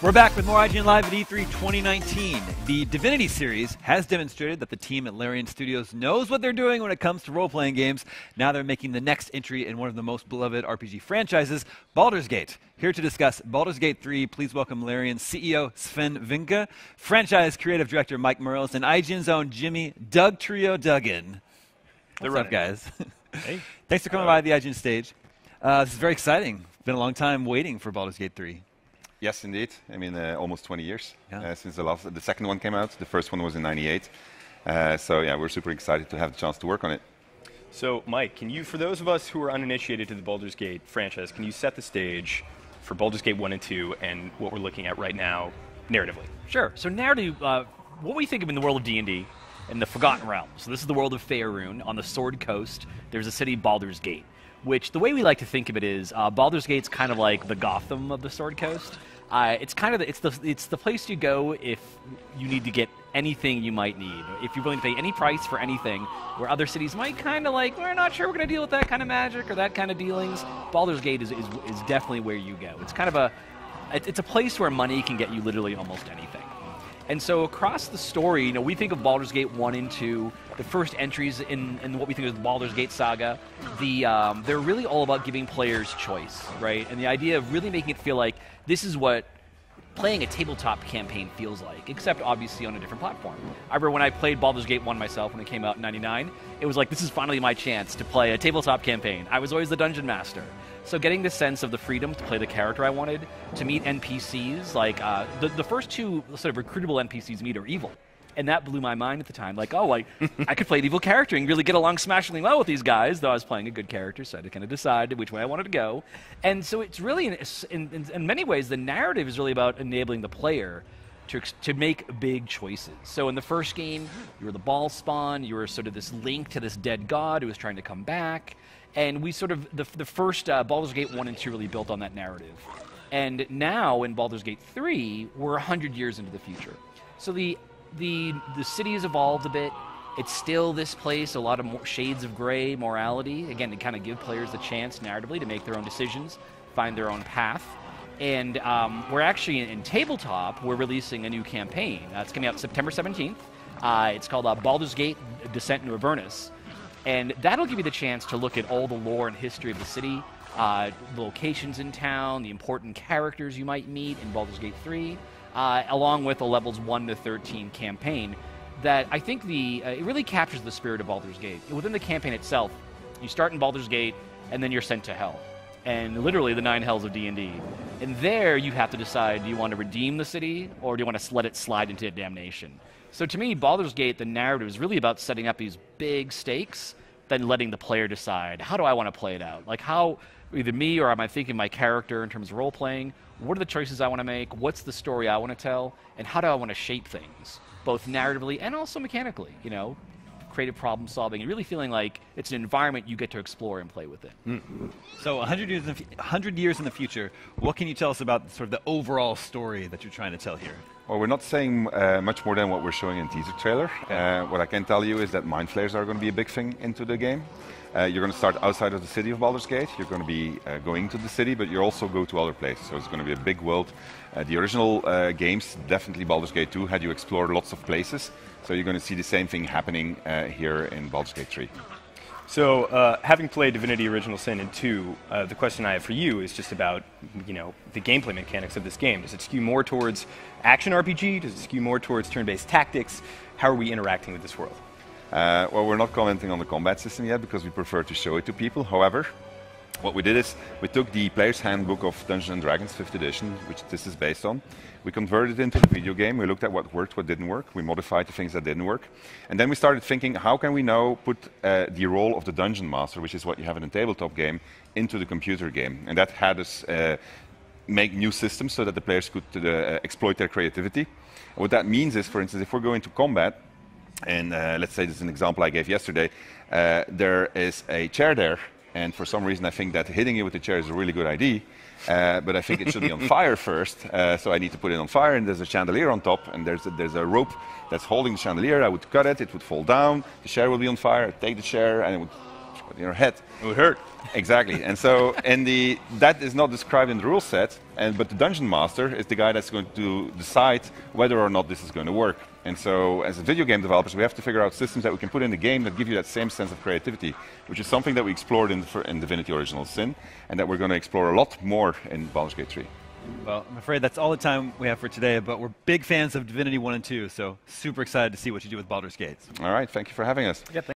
We're back with more IGN Live at E3 2019. The Divinity series has demonstrated that the team at Larian Studios knows what they're doing when it comes to role-playing games. Now they're making the next entry in one of the most beloved RPG franchises, Baldur's Gate. Here to discuss Baldur's Gate 3, please welcome Larian CEO Sven Vinke, franchise creative director Mike Morales, and IGN's own Jimmy Doug Trio Duggan. What's up, guys? Hey. Thanks for coming by the IGN stage. This is very exciting. Been a long time waiting for Baldur's Gate 3. Yes, indeed. I mean, almost 20 years since the second one came out. The first one was in '98. So yeah, we're super excited to have the chance to work on it. So, Mike, can you, for those of us who are uninitiated to the Baldur's Gate franchise, can you set the stage for Baldur's Gate 1 and 2 and what we're looking at right now, narratively? Sure. So narrative, what we think of in the world of D&D, in the Forgotten Realms. So this is the world of Faerun. On the Sword Coast, there's a city, Baldur's Gate, which the way we like to think of it is Baldur's Gate's kind of like the Gotham of the Sword Coast. It's kind of it's the place you go if you need to get anything you might need. If you're willing to pay any price for anything, where other cities might kind of like, we're not sure we're going to deal with that kind of magic or that kind of dealings. Baldur's Gate is definitely where you go. It's kind of it's a place where money can get you literally almost anything. And so across the story, we think of Baldur's Gate 1 and 2, the first entries in what we think is the Baldur's Gate saga. They're really all about giving players choice, right? And the idea of really making it feel like this is what playing a tabletop campaign feels like, except obviously on a different platform. I remember when I played Baldur's Gate 1 myself when it came out in '99, it was like, this is finally my chance to play a tabletop campaign. I was always the dungeon master. So getting the sense of the freedom to play the character I wanted, to meet NPCs, like the first two sort of recruitable NPCs meet are evil. And that blew my mind at the time. Like, I could play an evil character and really get along smashingly well with these guys, though I was playing a good character, so I had to kind of decide which way I wanted to go. And so it's really, in many ways, the narrative is really about enabling the player to make big choices. So in the first game, you were the ball spawn, you were sort of this link to this dead god who was trying to come back. And we sort of, the first Baldur's Gate 1 and 2 really built on that narrative. And now, in Baldur's Gate 3, we're 100 years into the future. So the city has evolved a bit. It's still this place, a lot of more shades of gray morality, again, to kind of give players the chance narratively to make their own decisions, find their own path. And we're actually, in tabletop, we're releasing a new campaign. It's coming out September 17th. It's called Baldur's Gate Descent into Avernus. And that'll give you the chance to look at all the lore and history of the city, the locations in town, the important characters you might meet in Baldur's Gate 3, along with the levels 1 to 13 campaign. That I think it really captures the spirit of Baldur's Gate. Within the campaign itself, you start in Baldur's Gate, and then you're sent to Hell. And literally the 9 hells of D&D. And there you have to decide, do you want to redeem the city, or do you want to let it slide into damnation? So to me, Baldur's Gate, the narrative, is really about setting up these big stakes, then letting the player decide, how do I want to play it out? Like how, either me or am I thinking my character in terms of role-playing, what are the choices I want to make, what's the story I want to tell, and how do I want to shape things, both narratively and also mechanically, creative problem solving, and really feeling like it's an environment you get to explore and play with it. So 100 years in the future, what can you tell us about sort of the overall story that you're trying to tell here? Well, we're not saying much more than what we're showing in the teaser trailer. What I can tell you is that mind flayers are going to be a big thing into the game. You're going to start outside of the city of Baldur's Gate. You're going to be going to the city, but you also go to other places. So it's going to be a big world. The original games, definitely Baldur's Gate 2, had you explore lots of places. So you're going to see the same thing happening here in Baldur's Gate 3. So, having played Divinity Original Sin and 2, the question I have for you is just about, the gameplay mechanics of this game. Does it skew more towards action RPG? Does it skew more towards turn-based tactics? How are we interacting with this world? Well, we're not commenting on the combat system yet because we prefer to show it to people. However, what we did is we took the Player's Handbook of Dungeons & Dragons 5th edition, which this is based on. We converted it into the video game. We looked at what worked, what didn't work. We modified the things that didn't work. And then we started thinking, how can we now put the role of the Dungeon Master, which is what you have in a tabletop game, into the computer game? And that had us make new systems so that the players could exploit their creativity. And what that means is, for instance, if we're going to combat, and let's say this is an example I gave yesterday, there is a chair there, and for some reason I think that hitting it with the chair is a really good idea, but I think it should be on fire first, so I need to put it on fire, and there's a chandelier on top, and there's a rope that's holding the chandelier. I would cut it, it would fall down, the chair would be on fire, I'd take the chair, and it would but in your head. It would hurt. Exactly. And so that is not described in the rule set, but the dungeon master is the guy that's going to decide whether or not this is going to work. And so as video game developers, we have to figure out systems that we can put in the game that give you that same sense of creativity, which is something that we explored in Divinity Original Sin, and that we're going to explore a lot more in Baldur's Gate 3. Well, I'm afraid that's all the time we have for today, but we're big fans of Divinity 1 and 2, so super excited to see what you do with Baldur's Gate. All right, thank you for having us. Yep.